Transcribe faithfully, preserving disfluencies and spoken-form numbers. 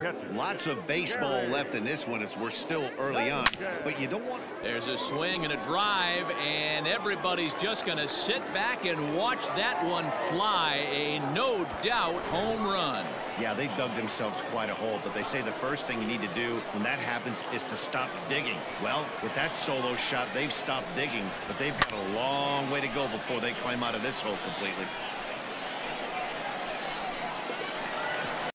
Lots of baseball left in this one as we're still early on, but you don't want. There's a swing and a drive, and everybody's just going to sit back and watch that one fly. A no doubt home run. Yeah, they dug themselves quite a hole, but they say the first thing you need to do when that happens is to stop digging. Well, with that solo shot, they've stopped digging, but they've got a long way to go before they climb out of this hole completely.